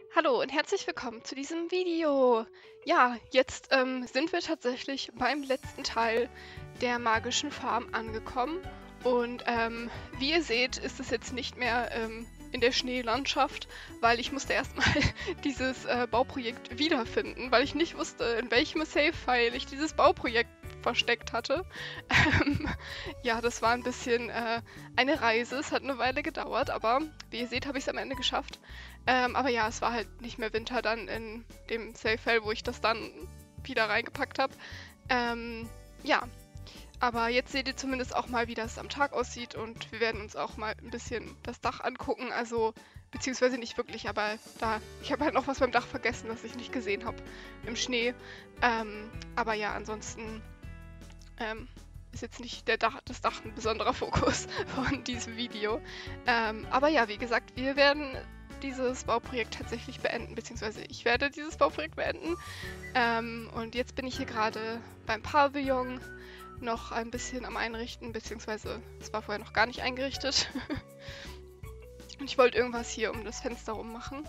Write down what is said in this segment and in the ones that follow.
Hallo und herzlich willkommen zu diesem Video. Ja, jetzt sind wir tatsächlich beim letzten Teil der magischen Farm angekommen. Und wie ihr seht, ist es jetzt nicht mehr in der Schneelandschaft, weil ich musste erstmal dieses Bauprojekt wiederfinden, weil ich nicht wusste, in welchem Save-File ich dieses Bauprojekt versteckt hatte. Ähm, ja, das war ein bisschen eine Reise. Es hat eine Weile gedauert, aber wie ihr seht, habe ich es am Ende geschafft. Aber ja, es war halt nicht mehr Winter dann in dem Save-File, wo ich das dann wieder reingepackt habe. Ja, aber jetzt seht ihr zumindest auch mal, wie das am Tag aussieht und wir werden uns auch mal ein bisschen das Dach angucken. Also, beziehungsweise nicht wirklich, aber ich habe halt noch was beim Dach vergessen, das ich nicht gesehen habe im Schnee. Aber ja, ansonsten ist jetzt nicht das Dach ein besonderer Fokus von diesem Video. Aber ja, wie gesagt, wir werden dieses Bauprojekt tatsächlich beenden, beziehungsweise ich werde dieses Bauprojekt beenden. Und jetzt bin ich hier gerade beim Pavillon noch ein bisschen am Einrichten, beziehungsweise es war vorher noch gar nicht eingerichtet. Und ich wollte irgendwas hier um das Fenster rum machen.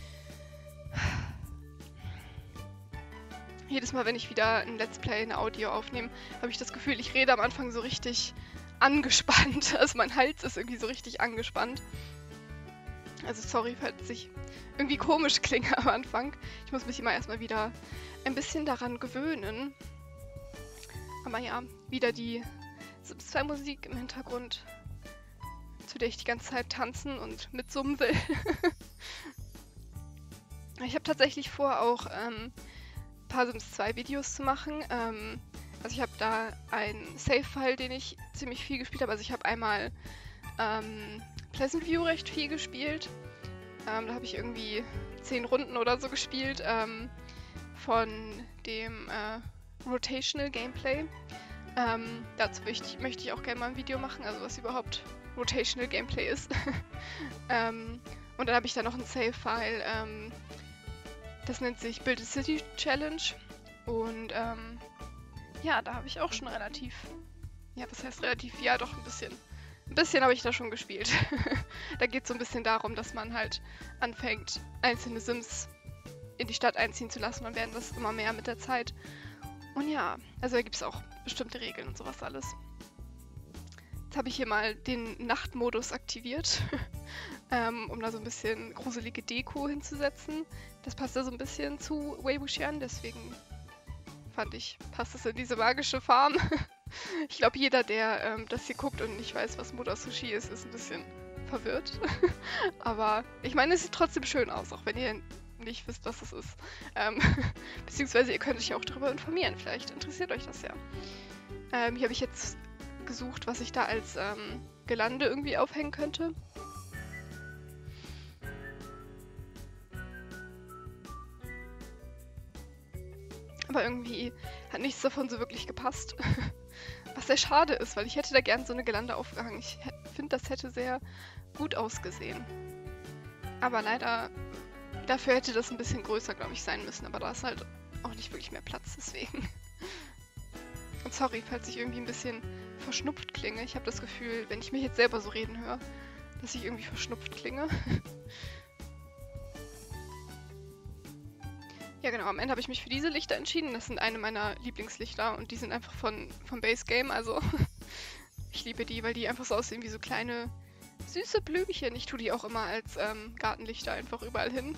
Jedes Mal, wenn ich wieder ein Let's Play, ein Audio aufnehme, habe ich das Gefühl, ich rede am Anfang so richtig angespannt. Also mein Hals ist irgendwie so richtig angespannt. Also sorry, falls ich irgendwie komisch klinge am Anfang. Ich muss mich immer erstmal wieder ein bisschen daran gewöhnen. Aber ja, wieder die Sims 2 Musik im Hintergrund, zu der ich die ganze Zeit tanzen und mitsummen will. Ich habe tatsächlich vor, auch ein paar Sims 2 Videos zu machen. Also ich habe da einen Save-File, den ich ziemlich viel gespielt habe. Also ich habe einmal Pleasant View recht viel gespielt. Da habe ich irgendwie 10 Runden oder so gespielt von dem Rotational Gameplay. Dazu möchte ich auch gerne mal ein Video machen, also was überhaupt Rotational Gameplay ist. Und dann habe ich da noch ein Save-File, das nennt sich Build a City Challenge. Und ja, da habe ich auch schon relativ, ja, was heißt relativ? Ja, doch ein bisschen. Ein bisschen habe ich da schon gespielt. Da geht es so ein bisschen darum, dass man halt anfängt, einzelne Sims in die Stadt einziehen zu lassen. Dann werden das immer mehr mit der Zeit. Und ja, also da gibt es auch bestimmte Regeln und sowas alles. Jetzt habe ich hier mal den Nachtmodus aktiviert, um da so ein bisschen gruselige Deko hinzusetzen. Das passt da so ein bisschen zu Wei Wuxian, deswegen fand ich, passt es in diese magische Farm. Ich glaube, jeder, der das hier guckt und nicht weiß, was Mutter Sushi ist, ist ein bisschen verwirrt. Aber ich meine, es sieht trotzdem schön aus, auch wenn ihr nicht wisst, was es ist. Beziehungsweise ihr könnt euch ja auch darüber informieren, vielleicht interessiert euch das ja. Hier habe ich jetzt gesucht, was ich da als Girlande irgendwie aufhängen könnte. Aber irgendwie hat nichts davon so wirklich gepasst. Was sehr schade ist, weil ich hätte da gern so eine Girlande aufgehangen. Ich finde, das hätte sehr gut ausgesehen. Aber leider, dafür hätte das ein bisschen größer, glaube ich, sein müssen. Aber da ist halt auch nicht wirklich mehr Platz, deswegen. Und sorry, falls ich irgendwie ein bisschen verschnupft klinge. Ich habe das Gefühl, wenn ich mich jetzt selber so reden höre, dass ich irgendwie verschnupft klinge. Ja genau, am Ende habe ich mich für diese Lichter entschieden. Das sind eine meiner Lieblingslichter und die sind einfach vom Base Game, also ich liebe die, weil die einfach so aussehen wie so kleine süße Blümchen. Ich tue die auch immer als Gartenlichter einfach überall hin.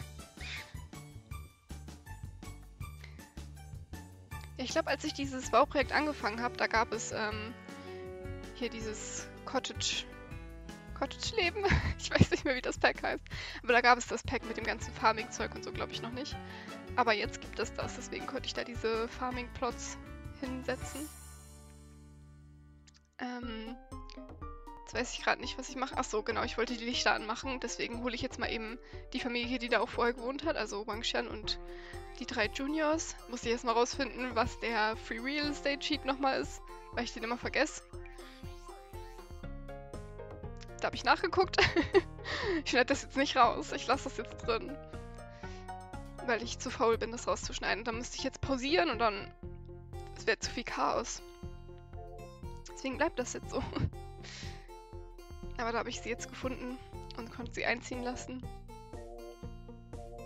Ja, ich glaube, als ich dieses Bauprojekt angefangen habe, da gab es hier dieses Cottage-Leben. Ich weiß nicht mehr, wie das Pack heißt. Aber da gab es das Pack mit dem ganzen Farming-Zeug und so, glaube ich, noch nicht. Aber jetzt gibt es das, deswegen konnte ich da diese Farming-Plots hinsetzen. Jetzt weiß ich gerade nicht, was ich mache. Achso, genau, ich wollte die Lichter anmachen. Deswegen hole ich jetzt mal eben die Familie, die da auch vorher gewohnt hat, also Wang Xian und die 3 Juniors. Muss ich erstmal rausfinden, was der Free Real Estate Sheet nochmal ist, weil ich den immer vergesse. Da habe ich nachgeguckt. Ich schneide das jetzt nicht raus. Ich lasse das jetzt drin. Weil ich zu faul bin, das rauszuschneiden. Dann müsste ich jetzt pausieren und dann... Es wäre zu viel Chaos. Deswegen bleibt das jetzt so. Aber da habe ich sie jetzt gefunden und konnte sie einziehen lassen.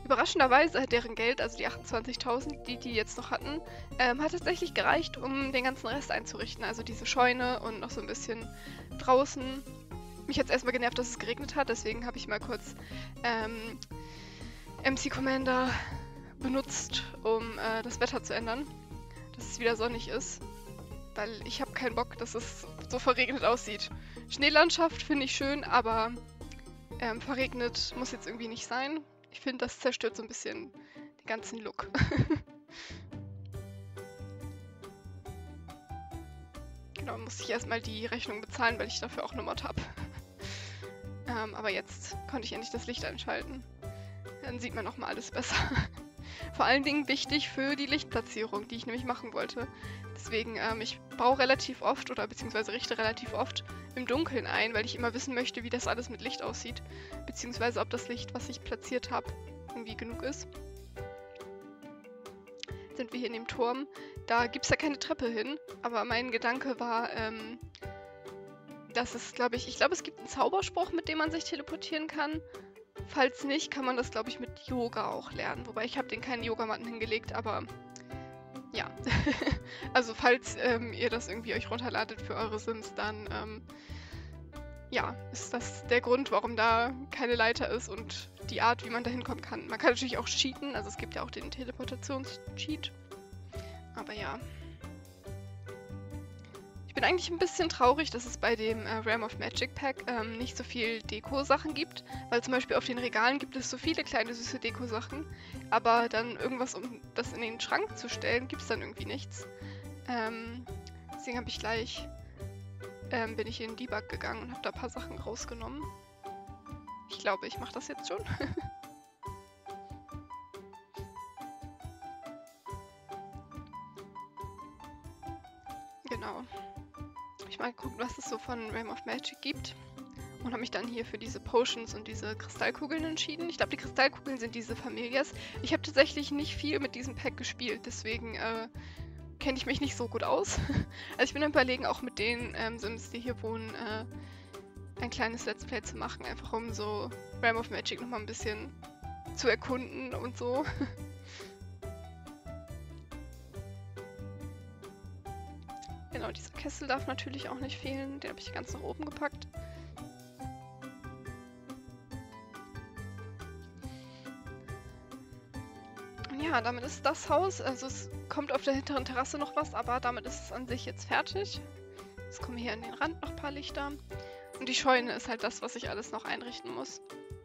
Überraschenderweise hat deren Geld, also die 28.000, die jetzt noch hatten, hat tatsächlich gereicht, um den ganzen Rest einzurichten. Also diese Scheune und noch so ein bisschen draußen. Mich hat es erstmal genervt, dass es geregnet hat, deswegen habe ich mal kurz MC Commander benutzt, um das Wetter zu ändern, dass es wieder sonnig ist. Weil ich habe keinen Bock, dass es so verregnet aussieht. Schneelandschaft finde ich schön, aber verregnet muss jetzt irgendwie nicht sein. Ich finde, das zerstört so ein bisschen den ganzen Look. Genau, muss ich erstmal die Rechnung bezahlen, weil ich dafür auch eine Mod habe. Aber jetzt konnte ich endlich das Licht einschalten. Dann sieht man nochmal alles besser. Vor allen Dingen wichtig für die Lichtplatzierung, die ich nämlich machen wollte. Deswegen, ich baue relativ oft oder beziehungsweise richte relativ oft im Dunkeln ein, weil ich immer wissen möchte, wie das alles mit Licht aussieht. Beziehungsweise ob das Licht, was ich platziert habe, irgendwie genug ist. Sind wir hier in dem Turm. Da gibt es ja keine Treppe hin, aber mein Gedanke war, dass es, glaube ich glaube, es gibt einen Zauberspruch, mit dem man sich teleportieren kann. Falls nicht, kann man das, glaube ich, mit Yoga auch lernen. Wobei, ich habe den keinen Yogamatten hingelegt, aber ja. Also falls ihr das irgendwie euch runterladet für eure Sims, dann ja, ist das der Grund, warum da keine Leiter ist und die Art, wie man da hinkommen kann. Man kann natürlich auch cheaten, also es gibt ja auch den Teleportations-Cheat. Aber ja. Ich bin eigentlich ein bisschen traurig, dass es bei dem Realm of Magic Pack nicht so viel Deko-Sachen gibt, weil zum Beispiel auf den Regalen gibt es so viele kleine süße Deko-Sachen, aber dann irgendwas, um das in den Schrank zu stellen, gibt es dann irgendwie nichts. Deswegen habe ich gleich, bin ich in Debug gegangen und habe da ein paar Sachen rausgenommen. Ich glaube, ich mache das jetzt schon. Genau. Ich mal gucken, was es so von Realm of Magic gibt. Und habe mich dann hier für diese Potions und diese Kristallkugeln entschieden. Ich glaube, die Kristallkugeln sind diese Familias. Ich habe tatsächlich nicht viel mit diesem Pack gespielt, deswegen kenne ich mich nicht so gut aus. Also ich bin am Überlegen, auch mit den Sims, die hier wohnen, ein kleines Let's Play zu machen. Einfach um so Realm of Magic nochmal ein bisschen zu erkunden und so. Genau, dieser Kessel darf natürlich auch nicht fehlen. Den habe ich ganz nach oben gepackt. Und ja, damit ist das Haus, also es kommt auf der hinteren Terrasse noch was, aber damit ist es an sich jetzt fertig. Jetzt kommen hier an den Rand noch ein paar Lichter. Und die Scheune ist halt das, was ich alles noch einrichten muss.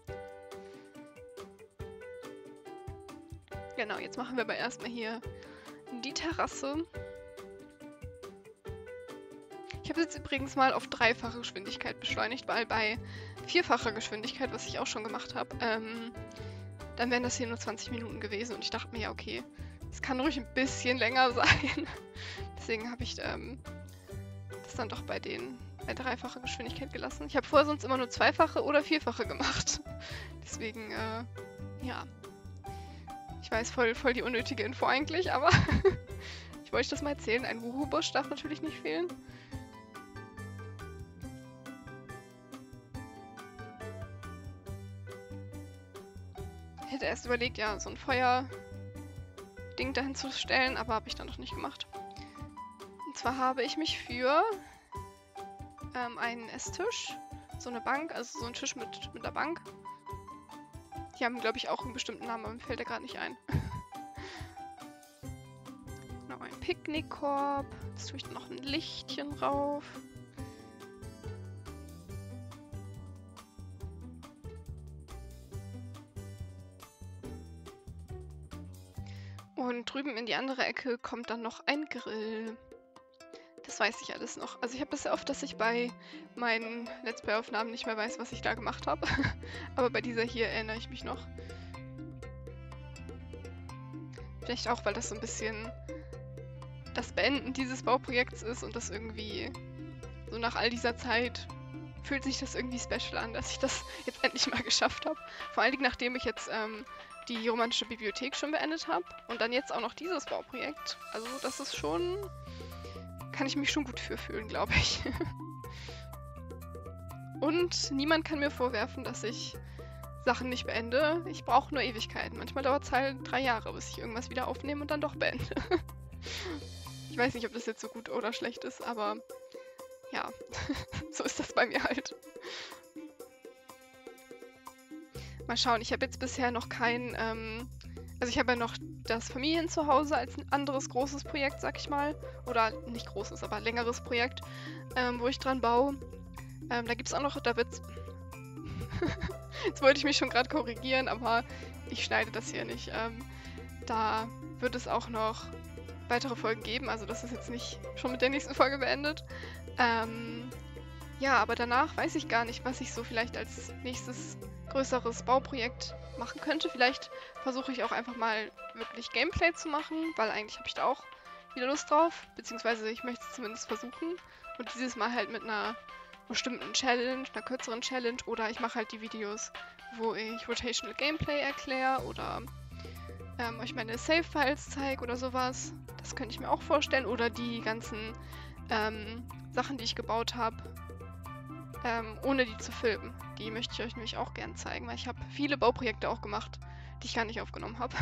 Genau, jetzt machen wir aber erstmal hier die Terrasse. Ich habe jetzt übrigens mal auf 3-fache Geschwindigkeit beschleunigt, weil bei 4-facher Geschwindigkeit, was ich auch schon gemacht habe, dann wären das hier nur 20 Minuten gewesen. Und ich dachte mir, ja, okay, das kann ruhig ein bisschen länger sein. Deswegen habe ich das dann doch bei 3-facher Geschwindigkeit gelassen. Ich habe vorher sonst immer nur 2-fache oder 4-fache gemacht. Deswegen, ja. Ich weiß, voll die unnötige Info eigentlich, aber ich wollte das mal erzählen. Ein Wuhu-Busch darf natürlich nicht fehlen. Ich hätte erst überlegt, ja, so ein Feuerding dahin zu stellen, aber habe ich dann noch nicht gemacht. Und zwar habe ich mich für einen Esstisch, so eine Bank, also so einen Tisch mit einer Bank. Die haben, glaube ich, auch einen bestimmten Namen, aber mir fällt der gerade nicht ein. Noch ein Picknickkorb. Jetzt tue ich da noch ein Lichtchen rauf. Und drüben in die andere Ecke kommt dann noch ein Grill. Das weiß ich alles noch. Also ich habe das ja oft, dass ich bei meinen Let's Play-Aufnahmen nicht mehr weiß, was ich da gemacht habe. Aber bei dieser hier erinnere ich mich noch. Vielleicht auch, weil das so ein bisschen das Beenden dieses Bauprojekts ist und das irgendwie so nach all dieser Zeit fühlt sich das irgendwie special an, dass ich das jetzt endlich mal geschafft habe. Vor allen Dingen, nachdem ich jetzt die romanische Bibliothek schon beendet habe und dann jetzt auch noch dieses Bauprojekt. Also das ist schon... kann ich mich schon gut für fühlen, glaube ich. Und niemand kann mir vorwerfen, dass ich Sachen nicht beende. Ich brauche nur Ewigkeiten. Manchmal dauert es halt 3 Jahre, bis ich irgendwas wieder aufnehme und dann doch beende. Ich weiß nicht, ob das jetzt so gut oder schlecht ist, aber ja, so ist das bei mir halt. Mal schauen, ich habe jetzt bisher noch kein, also ich habe ja noch das Familienzuhause als ein anderes großes Projekt, sag ich mal. Oder nicht großes, aber längeres Projekt, wo ich dran baue. Da gibt es auch noch, da wird's. Jetzt wollte ich mich schon gerade korrigieren, aber ich schneide das hier nicht. Da wird es auch noch weitere Folgen geben, also das ist jetzt nicht schon mit der nächsten Folge beendet. Ja, aber danach weiß ich gar nicht, was ich so vielleicht als nächstes größeres Bauprojekt machen könnte. Vielleicht versuche ich auch einfach mal wirklich Gameplay zu machen, weil eigentlich habe ich da auch wieder Lust drauf, beziehungsweise ich möchte es zumindest versuchen. Und dieses Mal halt mit einer bestimmten Challenge, einer kürzeren Challenge, oder ich mache halt die Videos, wo ich Rotational Gameplay erkläre oder euch meine Save-Files zeige oder sowas. Das könnte ich mir auch vorstellen. Oder die ganzen Sachen, die ich gebaut habe, ohne die zu filmen. Die möchte ich euch nämlich auch gern zeigen, weil ich habe viele Bauprojekte auch gemacht, die ich gar nicht aufgenommen habe.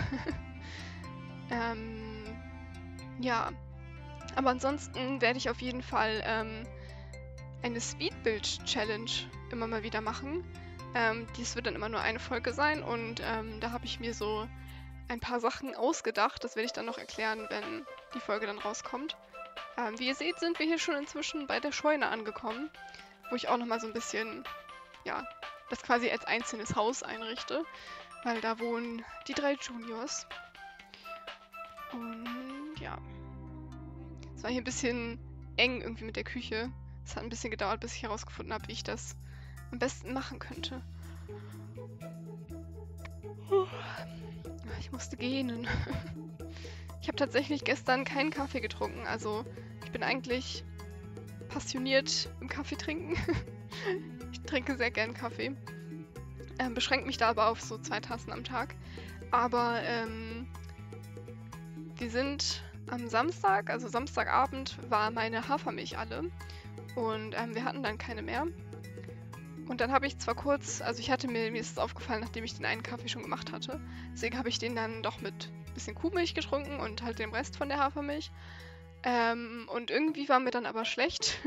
Ja, aber ansonsten werde ich auf jeden Fall eine Speedbuild-Challenge immer mal wieder machen. Dies wird dann immer nur eine Folge sein und da habe ich mir so ein paar Sachen ausgedacht. Das werde ich dann noch erklären, wenn die Folge dann rauskommt. Wie ihr seht, sind wir hier schon inzwischen bei der Scheune angekommen, wo ich auch nochmal so ein bisschen, ja, das quasi als einzelnes Haus einrichte, weil da wohnen die 3 Juniors. Und ja, es war hier ein bisschen eng irgendwie mit der Küche. Es hat ein bisschen gedauert, bis ich herausgefunden habe, wie ich das am besten machen könnte. Ich musste gähnen. Ich habe tatsächlich gestern keinen Kaffee getrunken, also ich bin eigentlich passioniert im Kaffee trinken. Ich trinke sehr gern Kaffee. Beschränke mich da aber auf so 2 Tassen am Tag. Aber wir sind am Samstag, also Samstagabend, war meine Hafermilch alle. Und wir hatten dann keine mehr. Und dann habe ich zwar kurz, also mir ist es aufgefallen, nachdem ich den einen Kaffee schon gemacht hatte. Deswegen habe ich den dann doch mit ein bisschen Kuhmilch getrunken und halt dem Rest von der Hafermilch. Und irgendwie war mir dann aber schlecht.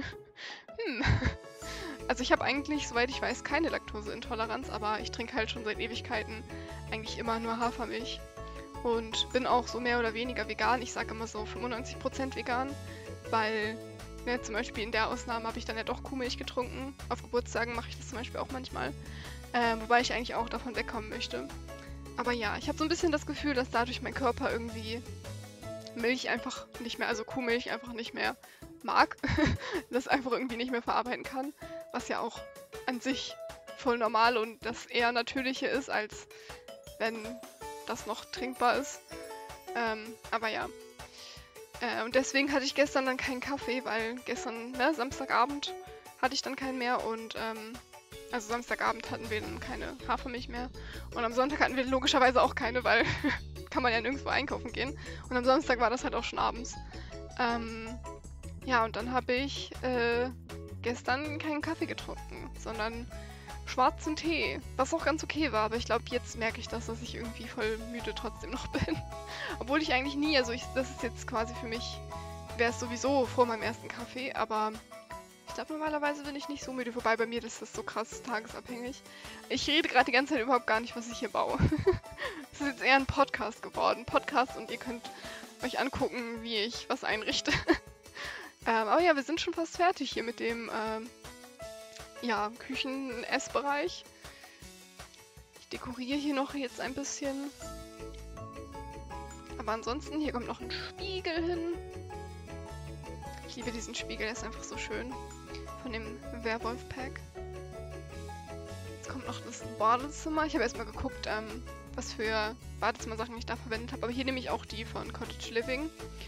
Also ich habe eigentlich, soweit ich weiß, keine Laktoseintoleranz, aber ich trinke halt schon seit Ewigkeiten eigentlich immer nur Hafermilch. Und bin auch so mehr oder weniger vegan. Ich sage immer so 95% vegan, weil zum Beispiel in der Ausnahme habe ich dann ja doch Kuhmilch getrunken. Auf Geburtstagen mache ich das zum Beispiel auch manchmal. Wobei ich eigentlich auch davon wegkommen möchte. Aber ja, ich habe so ein bisschen das Gefühl, dass dadurch mein Körper irgendwie Milch einfach nicht mehr, also Kuhmilch einfach nicht mehr mag. Das einfach irgendwie nicht mehr verarbeiten kann. Was ja auch an sich voll normal und das eher Natürliche ist, als wenn das noch trinkbar ist. Aber ja. Und deswegen hatte ich gestern dann keinen Kaffee, weil gestern, ne, Samstagabend hatte ich dann keinen mehr und also Samstagabend hatten wir dann keine Hafermilch mehr und am Sonntag hatten wir logischerweise auch keine, weil kann man ja nirgendwo einkaufen gehen und am Samstag war das halt auch schon abends. Ja, und dann habe ich gestern keinen Kaffee getrunken, sondern schwarzen Tee, was auch ganz okay war, aber ich glaube, jetzt merke ich das, dass ich irgendwie voll müde trotzdem noch bin. Obwohl ich eigentlich nie, also das ist jetzt quasi für mich, wäre es sowieso vor meinem ersten Kaffee, aber ich glaube, normalerweise bin ich nicht so müde. Wobei bei mir ist das so krass tagesabhängig. Ich rede gerade die ganze Zeit überhaupt gar nicht, was ich hier baue. Es ist jetzt eher ein Podcast geworden. Podcast und ihr könnt euch angucken, wie ich was einrichte. Aber ja, wir sind schon fast fertig hier mit dem ja, Küchen-Essbereich. Ich dekoriere hier noch jetzt ein bisschen. Aber ansonsten, hier kommt noch ein Spiegel hin. Ich liebe diesen Spiegel, der ist einfach so schön. Von dem Werwolf-Pack. Jetzt kommt noch das Badezimmer. Ich habe erstmal geguckt, was für Badezimmersachen ich da verwendet habe. Aber hier nehme ich auch die von Cottage Living.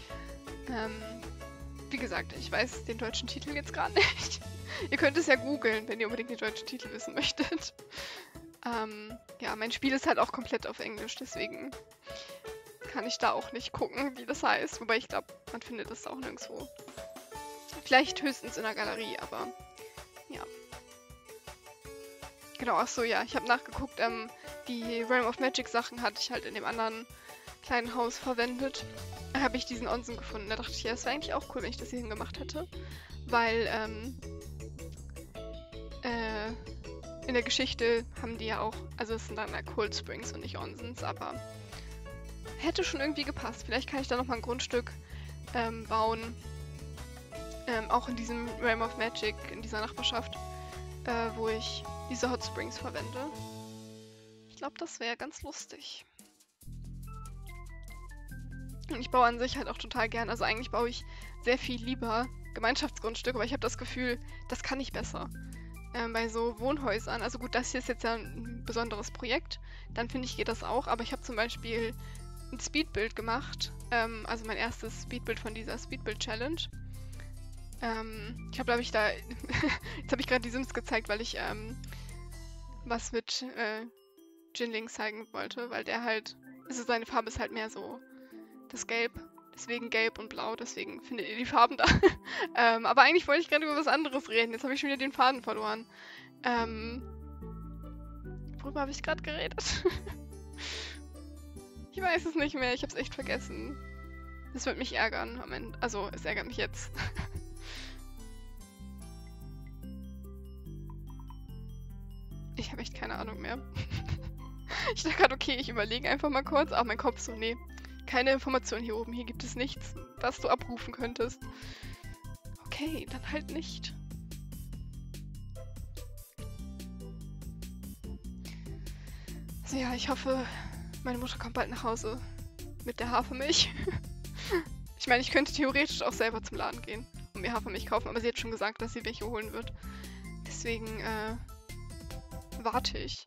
Wie gesagt, ich weiß den deutschen Titel jetzt gerade nicht. Ihr könnt es ja googeln, wenn ihr unbedingt den deutschen Titel wissen möchtet. Ja, mein Spiel ist halt auch komplett auf Englisch, deswegen kann ich da auch nicht gucken, wie das heißt. Wobei ich glaube, man findet das auch nirgendwo. Vielleicht höchstens in der Galerie, aber ja. Genau, achso, ja, ich habe nachgeguckt, die Realm of Magic Sachen hatte ich halt in dem anderen kleinen Haus verwendet. Da habe ich diesen Onsen gefunden. Da dachte ich, ja, es wäre eigentlich auch cool, wenn ich das hier hingemacht hätte. Weil, in der Geschichte haben die ja auch, also es sind dann halt Cold Springs und nicht Onsens, aber hätte schon irgendwie gepasst. Vielleicht kann ich da nochmal ein Grundstück bauen. Auch in diesem Realm of Magic, in dieser Nachbarschaft, wo ich diese Hot Springs verwende. Ich glaube, das wäre ganz lustig. Und ich baue an sich halt auch total gern. Also eigentlich baue ich sehr viel lieber Gemeinschaftsgrundstücke, aber ich habe das Gefühl, das kann ich besser. Bei so Wohnhäusern, also gut, das hier ist jetzt ja ein besonderes Projekt, dann finde ich, geht das auch, aber ich habe zum Beispiel ein Speedbuild gemacht, also mein erstes Speedbuild von dieser Speedbuild Challenge. Ich habe, glaube ich, da, jetzt habe ich gerade die Sims gezeigt, weil ich was mit Jinling zeigen wollte, weil der halt, also seine Farbe ist halt mehr so das Gelb. Deswegen Gelb und Blau, deswegen findet ihr die Farben da. Aber eigentlich wollte ich gerade über was anderes reden. Jetzt habe ich schon wieder den Faden verloren. Worüber habe ich gerade geredet? Ich weiß es nicht mehr. Ich habe es echt vergessen. Das wird mich ärgern am Ende. Also, es ärgert mich jetzt. Ich habe echt keine Ahnung mehr. Ich dachte gerade, okay, ich überlege einfach mal kurz. Aber mein Kopf so, nee. Keine Information hier oben. Hier gibt es nichts, was du abrufen könntest. Okay, dann halt nicht. Also ja, ich hoffe, meine Mutter kommt bald nach Hause mit der Hafermilch. Ich meine, ich könnte theoretisch auch selber zum Laden gehen und mir Hafermilch kaufen, aber sie hat schon gesagt, dass sie welche holen wird. Deswegen warte ich.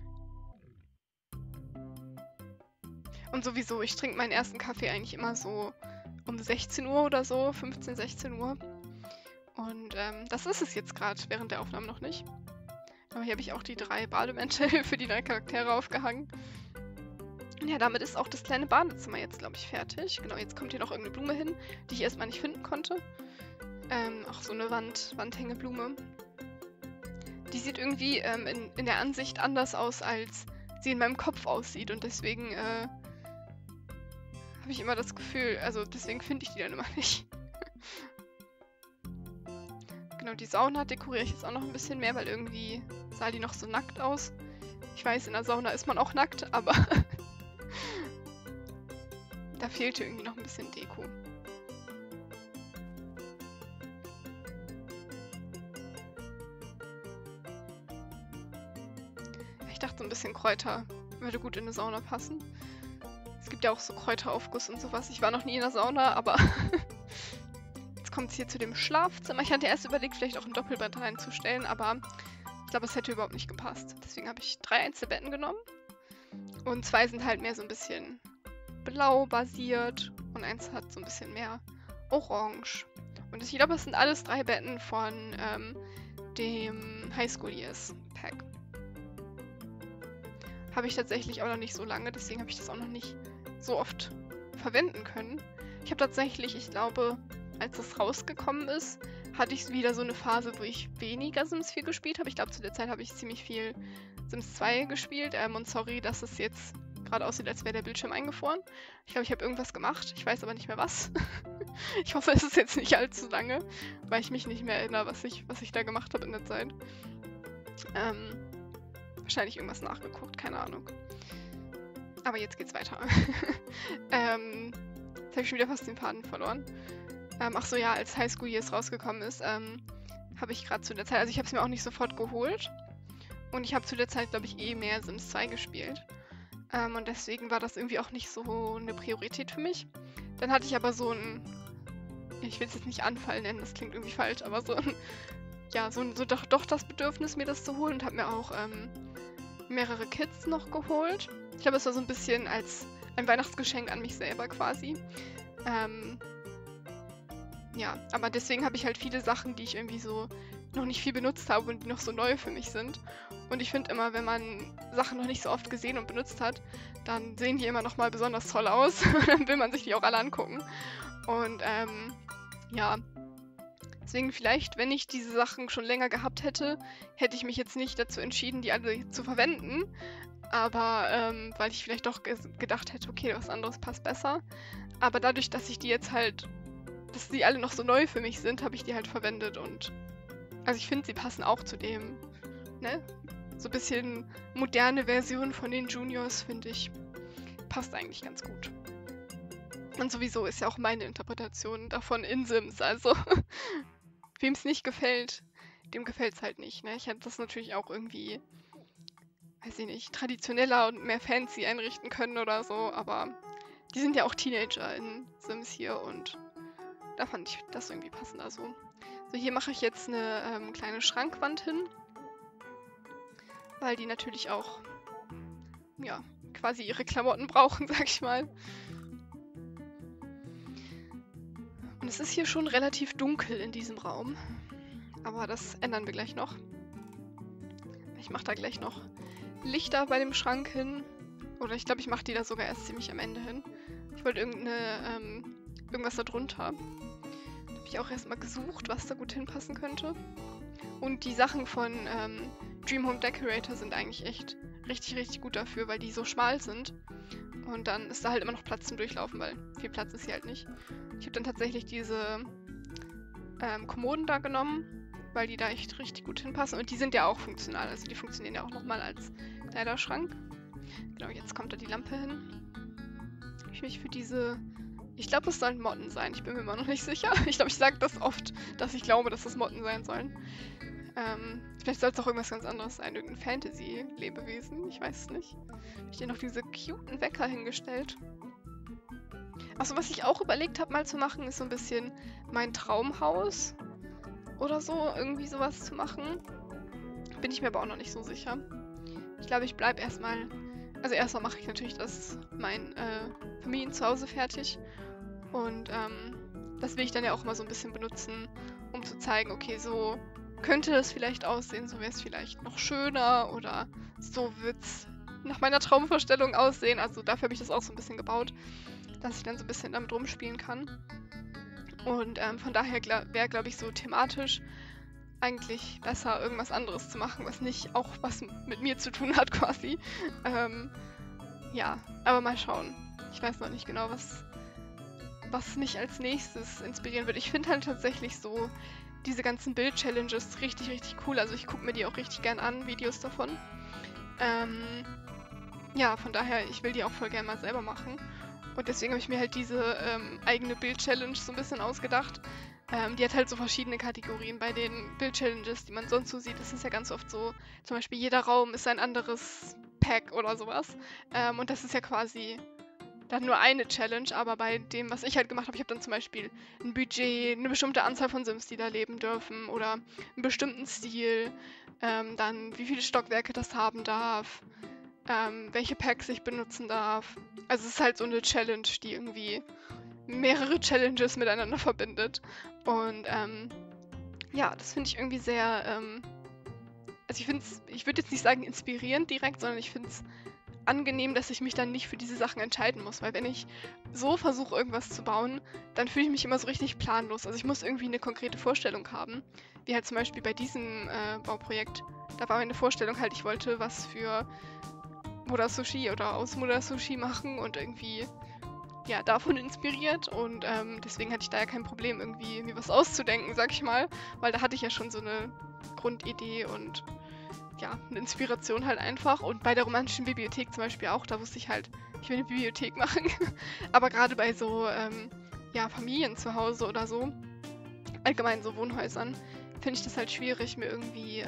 Und sowieso, ich trinke meinen ersten Kaffee eigentlich immer so um 16 Uhr oder so, 15, 16 Uhr. Und das ist es jetzt gerade während der Aufnahme noch nicht. Aber hier habe ich auch die 3 Bademäntel für die 3 Charaktere aufgehangen. Und ja, damit ist auch das kleine Badezimmer jetzt, glaube ich, fertig. Genau, jetzt kommt hier noch irgendeine Blume hin, die ich erstmal nicht finden konnte. Auch so eine Wandhängeblume. Die sieht irgendwie in der Ansicht anders aus, als sie in meinem Kopf aussieht. Und deswegen habe ich immer das Gefühl, also deswegen finde ich die dann immer nicht. Genau, die Sauna dekoriere ich jetzt auch noch ein bisschen mehr, weil irgendwie sah die noch so nackt aus. Ich weiß, in der Sauna ist man auch nackt, aber da fehlte irgendwie noch ein bisschen Deko. Ich dachte, so ein bisschen Kräuter würde gut in eine Sauna passen. Es gibt ja auch so Kräuteraufguss und sowas. Ich war noch nie in der Sauna, aber jetzt kommt es hier zu dem Schlafzimmer. Ich hatte erst überlegt, vielleicht auch ein Doppelbett reinzustellen, aber ich glaube, es hätte überhaupt nicht gepasst. Deswegen habe ich 3 Einzelbetten genommen. Und 2 sind halt mehr so ein bisschen blau basiert und eins hat so ein bisschen mehr orange. Und ich glaube, es sind alles 3 Betten von dem High School Years Pack. Habe ich tatsächlich auch noch nicht so lange, deswegen habe ich das auch noch nicht so oft verwenden können. Ich habe tatsächlich, ich glaube, als das rausgekommen ist, hatte ich wieder so eine Phase, wo ich weniger Sims 4 gespielt habe. Ich glaube, zu der Zeit habe ich ziemlich viel Sims 2 gespielt. Und sorry, dass es jetzt gerade aussieht, als wäre der Bildschirm eingefroren. Ich glaube, ich habe irgendwas gemacht. Ich weiß aber nicht mehr was. Ich hoffe, es ist jetzt nicht allzu lange, weil ich mich nicht mehr erinnere, was ich da gemacht habe in der Zeit. Wahrscheinlich irgendwas nachgeguckt, keine Ahnung. Aber jetzt geht's weiter. Jetzt habe ich schon wieder fast den Faden verloren. Ach so, ja, als High School Years rausgekommen ist, habe ich gerade zu der Zeit, also ich habe es mir auch nicht sofort geholt. Und ich habe zu der Zeit, glaube ich, mehr Sims 2 gespielt. Und deswegen war das irgendwie auch nicht so eine Priorität für mich. Dann hatte ich aber so ein, ich will es jetzt nicht Anfall nennen, das klingt irgendwie falsch, aber so ein, ja, so doch das Bedürfnis, mir das zu holen und habe mir auch mehrere Kits noch geholt. Ich glaube, es war so ein bisschen als ein Weihnachtsgeschenk an mich selber quasi. Ja, aber deswegen habe ich halt viele Sachen, die ich irgendwie so noch nicht viel benutzt habe und die noch so neu für mich sind. Und ich finde immer, wenn man Sachen noch nicht so oft gesehen und benutzt hat, dann sehen die immer noch mal besonders toll aus. Dann will man sich die auch alle angucken. Und ja, deswegen vielleicht, wenn ich diese Sachen schon länger gehabt hätte, hätte ich mich jetzt nicht dazu entschieden, die alle zu verwenden. aber weil ich vielleicht doch gedacht hätte, okay, was anderes passt besser. Aber dadurch, dass ich die jetzt halt, dass die alle noch so neu für mich sind, habe ich die halt verwendet und also ich finde, sie passen auch zu dem, ne? So ein bisschen moderne Version von den Juniors, finde ich, passt eigentlich ganz gut. Und sowieso ist ja auch meine Interpretation davon in Sims, also wem es nicht gefällt, dem gefällt es halt nicht, ne? Ich hätte das natürlich auch irgendwie, weiß ich nicht, traditioneller und mehr fancy einrichten können oder so, aber die sind ja auch Teenager in Sims hier und da fand ich das irgendwie passender so. So, hier mache ich jetzt eine kleine Schrankwand hin, weil die natürlich auch, ja, quasi ihre Klamotten brauchen, sag ich mal. Und es ist hier schon relativ dunkel in diesem Raum, aber das ändern wir gleich noch. Ich mache da gleich noch Lichter bei dem Schrank hin, oder ich glaube, ich mache die da sogar erst ziemlich am Ende hin. Ich wollte irgendwas da drunter. Da habe ich auch erstmal gesucht, was da gut hinpassen könnte. Und die Sachen von Dream Home Decorator sind eigentlich echt richtig, richtig gut dafür, weil die so schmal sind. Und dann ist da halt immer noch Platz zum Durchlaufen, weil viel Platz ist hier halt nicht. Ich habe dann tatsächlich diese Kommoden da genommen, weil die da echt richtig gut hinpassen. Und die sind ja auch funktional, also die funktionieren ja auch nochmal als Kleiderschrank. Genau, jetzt kommt da die Lampe hin. Ich mich für diese... Ich glaube, es sollen Motten sein. Ich bin mir immer noch nicht sicher. Ich glaube, ich sage das oft, dass ich glaube, dass das Motten sein sollen. Vielleicht soll es auch irgendwas ganz anderes sein. Irgendein Fantasy-Lebewesen. Ich weiß es nicht. Ich habe hier noch diese cuten Wecker hingestellt. Achso, was ich auch überlegt habe, mal zu machen, ist so ein bisschen mein Traumhaus. Oder so. Irgendwie sowas zu machen. Bin ich mir aber auch noch nicht so sicher. Ich glaube, ich bleibe erstmal... Also erstmal mache ich natürlich mein Familienzuhause fertig. Und das will ich dann ja auch mal so ein bisschen benutzen, um zu zeigen, okay, so könnte das vielleicht aussehen, so wäre es vielleicht noch schöner oder so wird es nach meiner Traumvorstellung aussehen. Also dafür habe ich das auch so ein bisschen gebaut, dass ich dann so ein bisschen damit rumspielen kann. Und von daher wäre, glaube ich, so thematisch eigentlich besser, irgendwas anderes zu machen, was nicht auch was mit mir zu tun hat quasi. Ja, aber mal schauen. Ich weiß noch nicht genau, was mich als nächstes inspirieren wird. Ich finde halt tatsächlich so diese ganzen Bild-Challenges richtig, richtig cool. Also ich gucke mir die auch richtig gern an, Videos davon. Ja, von daher, ich will die auch voll gern mal selber machen. Und deswegen habe ich mir halt diese eigene Bild-Challenge so ein bisschen ausgedacht. Die hat halt so verschiedene Kategorien bei den Bild-Challenges, die man sonst so sieht. Das ist ja ganz oft so, zum Beispiel jeder Raum ist ein anderes Pack oder sowas. Und das ist ja quasi dann nur eine Challenge, aber bei dem, was ich halt gemacht habe, ich habe dann zum Beispiel ein Budget, eine bestimmte Anzahl von Sims, die da leben dürfen oder einen bestimmten Stil, dann wie viele Stockwerke das haben darf, welche Packs ich benutzen darf. Also es ist halt so eine Challenge, die irgendwie mehrere Challenges miteinander verbindet. Und ja, das finde ich irgendwie sehr, also ich würde jetzt nicht sagen inspirierend direkt, sondern ich finde es angenehm, dass ich mich dann nicht für diese Sachen entscheiden muss. Weil wenn ich so versuche, irgendwas zu bauen, dann fühle ich mich immer so richtig planlos. Also ich muss irgendwie eine konkrete Vorstellung haben. Wie halt zum Beispiel bei diesem Bauprojekt. Da war meine Vorstellung halt, ich wollte was für Moda Sushi oder aus Moda Sushi machen und irgendwie ja, davon inspiriert und deswegen hatte ich da ja kein Problem, irgendwie mir was auszudenken, sag ich mal, weil da hatte ich ja schon so eine Grundidee und ja, eine Inspiration halt einfach. Und bei der romantischen Bibliothek zum Beispiel auch, da wusste ich halt, ich will eine Bibliothek machen. Aber gerade bei so, ja, Familien zu Hause oder so, allgemein so Wohnhäusern, finde ich das halt schwierig, mir irgendwie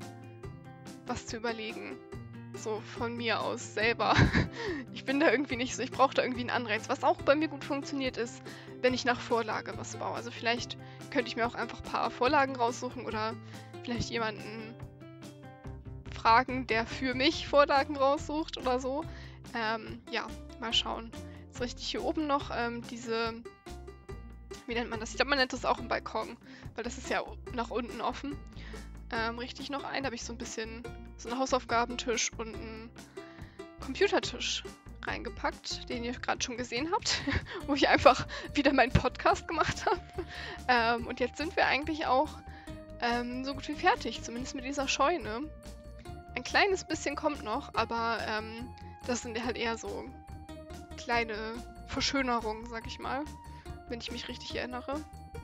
was zu überlegen. So von mir aus selber. Ich bin da irgendwie nicht so, ich brauche da irgendwie einen Anreiz. Was auch bei mir gut funktioniert ist, wenn ich nach Vorlage was baue. Also vielleicht könnte ich mir auch einfach ein paar Vorlagen raussuchen oder vielleicht jemanden fragen, der für mich Vorlagen raussucht oder so. Ja, mal schauen. Jetzt richtig hier oben noch diese, wie nennt man das? Ich glaube, man nennt das auch einen Balkon, weil das ist ja nach unten offen. Richtig noch einen, da habe ich so ein bisschen so einen Hausaufgabentisch und einen Computertisch reingepackt, den ihr gerade schon gesehen habt, wo ich einfach wieder meinen Podcast gemacht habe. Und jetzt sind wir eigentlich auch so gut wie fertig, zumindest mit dieser Scheune. Ein kleines bisschen kommt noch, aber das sind halt eher so kleine Verschönerungen, sag ich mal, wenn ich mich richtig erinnere.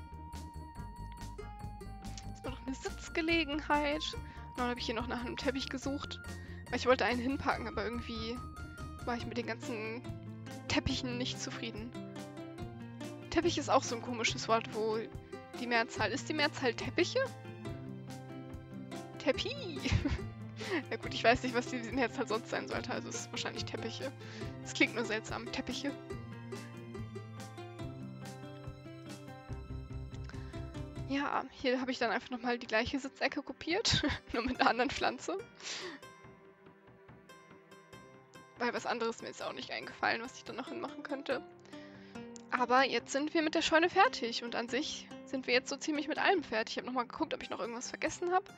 Jetzt war noch eine Sitzgelegenheit. Dann habe ich hier noch nach einem Teppich gesucht, weil ich wollte einen hinpacken, aber irgendwie war ich mit den ganzen Teppichen nicht zufrieden. Teppich ist auch so ein komisches Wort, wo die Mehrzahl... Ist die Mehrzahl Teppiche? Teppi! Na gut, ich weiß nicht, was die Mehrzahl sonst sein sollte, also es ist wahrscheinlich Teppiche. Es klingt nur seltsam. Teppiche. Ja, hier habe ich dann einfach nochmal die gleiche Sitzecke kopiert, nur mit einer anderen Pflanze. Weil was anderes ist mir jetzt auch nicht eingefallen, was ich dann noch hinmachen könnte. Aber jetzt sind wir mit der Scheune fertig und an sich sind wir jetzt so ziemlich mit allem fertig. Ich habe nochmal geguckt, ob ich noch irgendwas vergessen habe.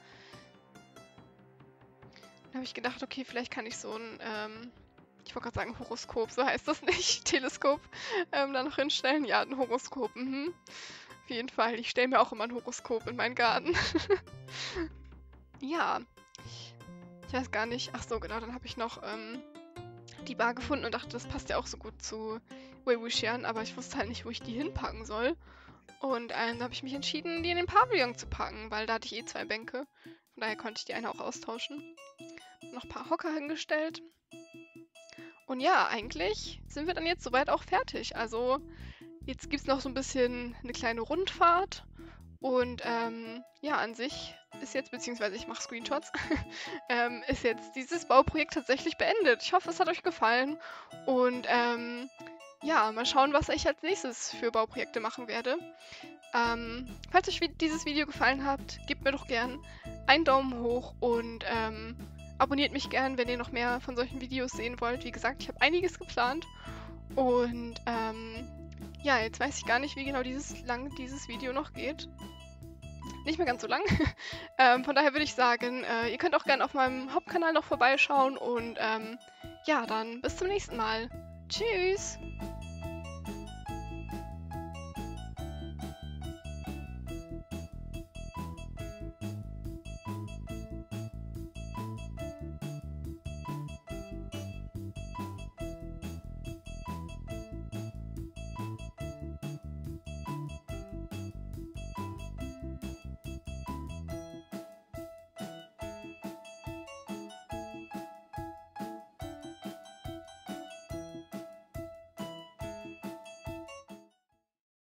Dann habe ich gedacht, okay, vielleicht kann ich so ein, ich wollte gerade sagen Horoskop, so heißt das nicht, Teleskop, da noch hinstellen. Ja, ein Horoskop, Auf jeden Fall, ich stelle mir auch immer ein Horoskop in meinen Garten. Ja, ich weiß gar nicht, ach so, genau, dann habe ich noch die Bar gefunden und dachte, das passt ja auch so gut zu Wei-Wuxian, aber ich wusste halt nicht, wo ich die hinpacken soll. Und da habe ich mich entschieden, die in den Pavillon zu packen, weil da hatte ich eh 2 Bänke. Von daher konnte ich die eine auch austauschen. Noch ein paar Hocker hingestellt. Und ja, eigentlich sind wir dann jetzt soweit auch fertig. Also jetzt gibt es noch so ein bisschen eine kleine Rundfahrt. Und ja, an sich ist jetzt, beziehungsweise ich mache Screenshots, ist jetzt dieses Bauprojekt tatsächlich beendet. Ich hoffe, es hat euch gefallen. Und ja, mal schauen, was ich als nächstes für Bauprojekte machen werde. Falls euch dieses Video gefallen hat, gebt mir doch gern einen Daumen hoch und abonniert mich gern, wenn ihr noch mehr von solchen Videos sehen wollt. Wie gesagt, ich habe einiges geplant. Und ja, jetzt weiß ich gar nicht, wie genau lang dieses Video noch geht. Nicht mehr ganz so lang. Von daher würde ich sagen, ihr könnt auch gerne auf meinem Hauptkanal noch vorbeischauen. Und ja, dann bis zum nächsten Mal. Tschüss!